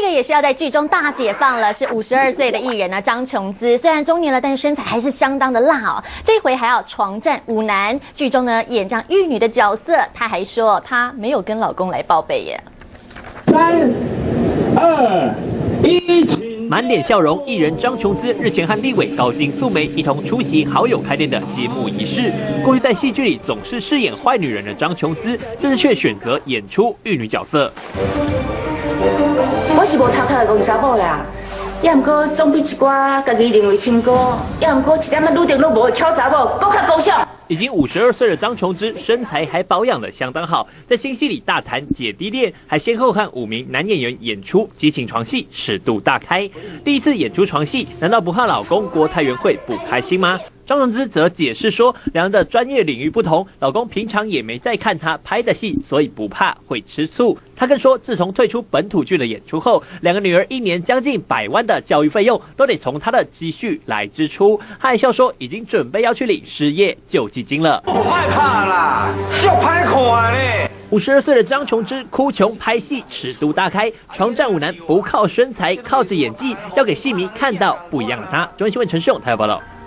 这个也是要在剧中大解放了，是52岁的艺人呢张琼姿，虽然中年了，但是身材还是相当的辣哦。这回还要床战舞男，剧中呢演这样玉女的角色，她还说她没有跟老公来报备耶。 3、2、1。 满脸笑容，艺人张琼姿日前和立委高金素梅一同出席好友开店的揭幕仪式。过去在戏剧里总是饰演坏女人的张琼姿，这次却选择演出玉女角色。 我是无头壳的戆查某啦，也毋过总比一寡家己认为亲哥，也毋过一点仔女定都无会巧查某，搁较高尚。 已经52岁的张琼姿，身材还保养得相当好，在新戏里大谈姐弟恋，还先后和5名男演员演出激情床戏，尺度大开。第一次演出床戏，难道不怕老公郭泰源会不开心吗？张琼姿则解释说，两人的专业领域不同，老公平常也没在看她拍的戏，所以不怕会吃醋。她更说，自从退出本土剧的演出后，两个女儿1年将近100万的教育费用都得从她的积蓄来支出。她还笑说，已经准备要去领失业救济金了。 我害怕啦，就歹看咧。 52岁的张琼姿哭穷拍戏，尺度大开，床战舞男不靠身材，靠着演技，要给戏迷看到不一样的她。中央新闻陈世勇台报道。